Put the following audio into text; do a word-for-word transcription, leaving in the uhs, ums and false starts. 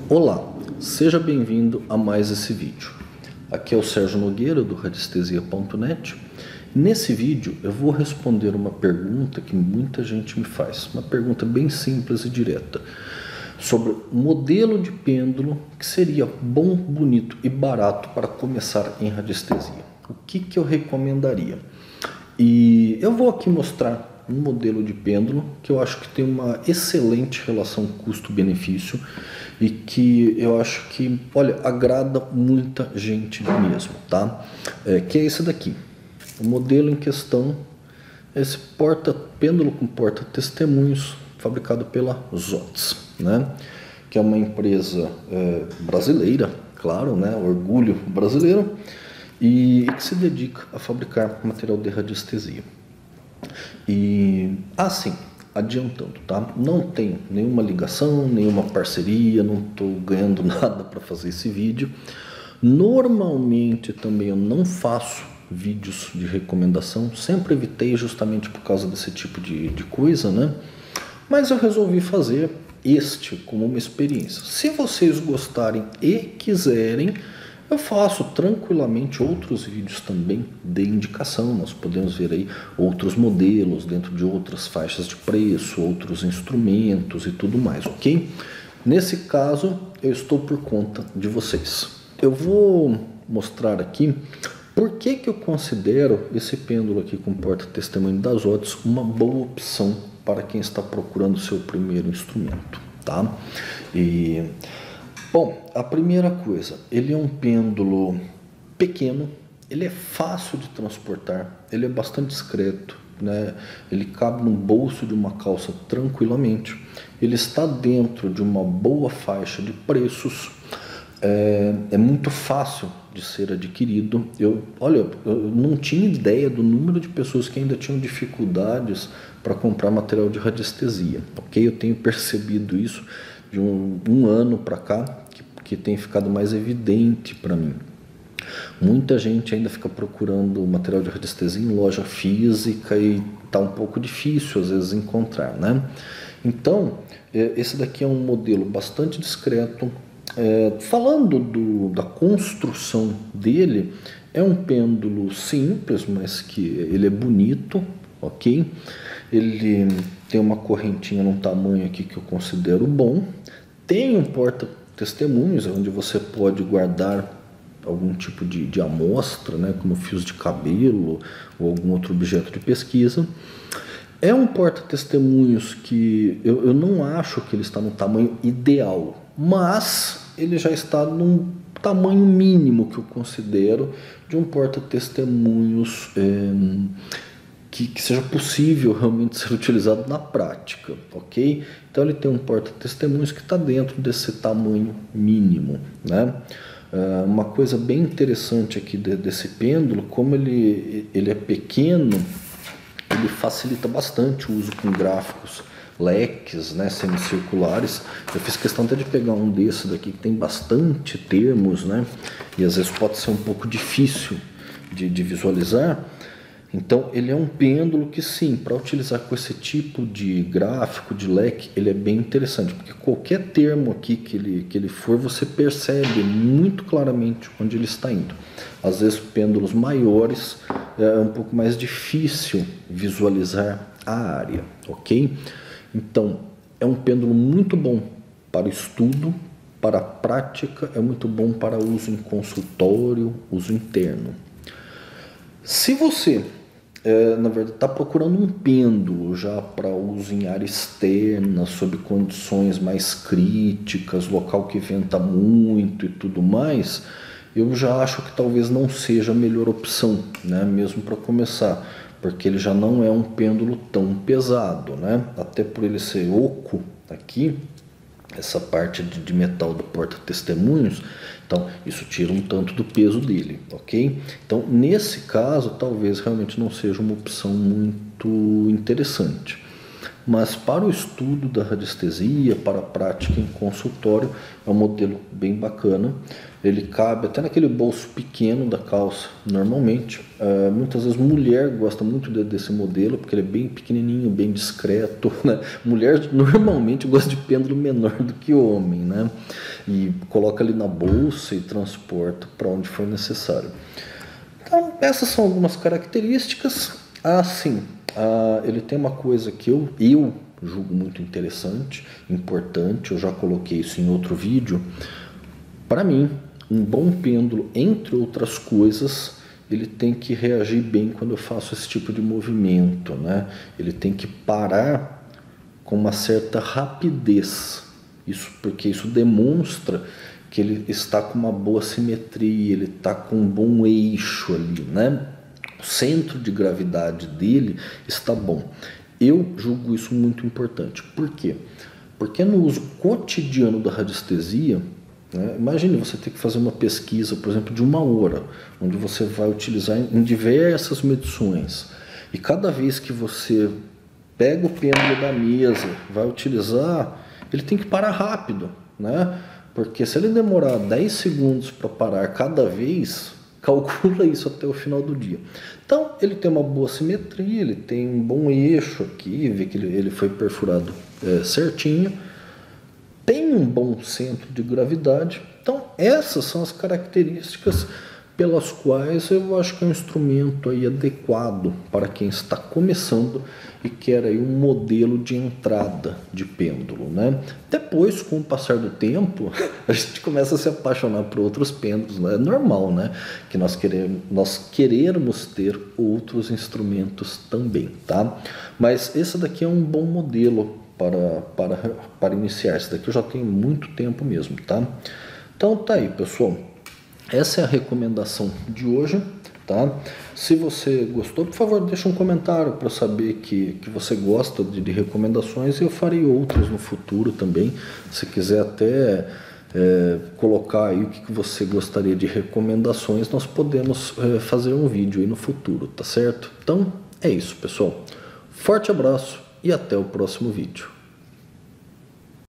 Olá, seja bem-vindo a mais esse vídeo. Aqui é o Sérgio Nogueira do radiestesia ponto net. Nesse vídeo eu vou responder uma pergunta que muita gente me faz, uma pergunta bem simples e direta, sobre o modelo de pêndulo que seria bom, bonito e barato para começar em radiestesia. O que, que eu recomendaria? E eu vou aqui mostrar um modelo de pêndulo que eu acho que tem uma excelente relação custo-benefício e que eu acho que, olha, agrada muita gente mesmo, tá? É, que é esse daqui. O modelo em questão é esse porta pêndulo com porta-testemunhos fabricado pela Zotz, né? Que é uma empresa é, brasileira, claro, né? Orgulho brasileiro, e que se dedica a fabricar material de radiestesia. E assim, adiantando, tá? Não tenho nenhuma ligação, nenhuma parceria, não estou ganhando nada para fazer esse vídeo. Normalmente também eu não faço vídeos de recomendação, sempre evitei justamente por causa desse tipo de, de coisa, né? Mas eu resolvi fazer este como uma experiência. Se vocês gostarem e quiserem, eu faço tranquilamente outros vídeos também de indicação. Nós podemos ver aí outros modelos dentro de outras faixas de preço, outros instrumentos e tudo mais, ok? Nesse caso, eu estou por conta de vocês. Eu vou mostrar aqui por que que eu considero esse pêndulo aqui com porta-testemunho das Zotz uma boa opção para quem está procurando o seu primeiro instrumento, tá? E... Bom, a primeira coisa, ele é um pêndulo pequeno, ele é fácil de transportar, ele é bastante discreto, né? Ele cabe no bolso de uma calça tranquilamente, ele está dentro de uma boa faixa de preços, é, é muito fácil de ser adquirido. Eu, olha, eu não tinha ideia do número de pessoas que ainda tinham dificuldades para comprar material de radiestesia, ok? Eu tenho percebido isso de um, um ano para cá, que, que tem ficado mais evidente para mim. Muita gente ainda fica procurando material de radiestesia em loja física e está um pouco difícil às vezes encontrar, né? Então, esse daqui é um modelo bastante discreto. É, falando do, da construção dele, é um pêndulo simples, mas que ele é bonito, ok? Ele tem uma correntinha num tamanho aqui que eu considero bom. Tem um porta-testemunhos, onde você pode guardar algum tipo de, de amostra, né, como fios de cabelo ou algum outro objeto de pesquisa. É um porta-testemunhos que eu, eu não acho que ele está no tamanho ideal, mas ele já está num tamanho mínimo que eu considero de um porta-testemunhos é, Que, que seja possível realmente ser utilizado na prática, ok? Então ele tem um porta-testemunhos que está dentro desse tamanho mínimo, né? Uh, uma coisa bem interessante aqui de, desse pêndulo, como ele, ele é pequeno, ele facilita bastante o uso com gráficos, leques, né, semicirculares. Eu fiz questão até de pegar um desse daqui que tem bastante termos, né? E às vezes pode ser um pouco difícil de, de visualizar. Então ele é um pêndulo que sim, para utilizar com esse tipo de gráfico, de leque, ele é bem interessante, porque qualquer termo aqui que ele, que ele for, você percebe muito claramente onde ele está indo. Às vezes pêndulos maiores é um pouco mais difícil visualizar a área, ok? Então é um pêndulo muito bom para estudo, para a prática, é muito bom para uso em consultório, uso interno. Se você, é, na verdade, está procurando um pêndulo já para uso em área externa, sob condições mais críticas, local que venta muito e tudo mais, eu já acho que talvez não seja a melhor opção, né? Mesmo para começar, porque ele já não é um pêndulo tão pesado, né? Até por ele ser oco aqui, essa parte de, de metal do porta-testemunhos, então isso tira um tanto do peso dele, ok? Então nesse caso talvez realmente não seja uma opção muito interessante. mas para o estudo da radiestesia, para a prática em consultório, é um modelo bem bacana. Ele cabe até naquele bolso pequeno da calça, normalmente. Uh, muitas vezes mulher gosta muito de, desse modelo, porque ele é bem pequenininho, bem discreto, né? Mulher normalmente gosta de pêndulo menor do que homem, né? E coloca ali na bolsa e transporta para onde for necessário. Então, essas são algumas características. Ah, sim, ah, ele tem uma coisa que eu, eu julgo muito interessante, importante, eu já coloquei isso em outro vídeo. Para mim, um bom pêndulo, entre outras coisas, ele tem que reagir bem quando eu faço esse tipo de movimento, né? Ele tem que parar com uma certa rapidez, isso porque isso demonstra que ele está com uma boa simetria, ele está com um bom eixo ali, né? O centro de gravidade dele está bom. Eu julgo isso muito importante. Por quê? Porque no uso cotidiano da radiestesia, né, imagine você ter que fazer uma pesquisa, por exemplo, de uma hora, onde você vai utilizar em diversas medições. E cada vez que você pega o pêndulo da mesa, vai utilizar, ele tem que parar rápido, né? Porque se ele demorar dez segundos para parar cada vez, calcula isso até o final do dia. Então, ele tem uma boa simetria, ele tem um bom eixo aqui, vê que ele, ele foi perfurado é, certinho, tem um bom centro de gravidade. Então, essas são as características pelas quais eu acho que é um instrumento aí adequado para quem está começando e quer aí um modelo de entrada de pêndulo, né? Depois, com o passar do tempo, a gente começa a se apaixonar por outros pêndulos, né? É normal, né? Que nós queremos, nós queremos ter outros instrumentos também, tá? Mas esse daqui é um bom modelo para, para, para iniciar. Esse daqui eu já tenho muito tempo mesmo, tá? Então tá aí, pessoal. Essa é a recomendação de hoje, tá? Se você gostou, por favor, deixa um comentário para saber que, que você gosta de, de recomendações, e eu farei outras no futuro também. Se quiser até é, colocar aí o que, que você gostaria de recomendações, nós podemos é, fazer um vídeo aí no futuro, tá certo? Então, é isso, pessoal. Forte abraço e até o próximo vídeo.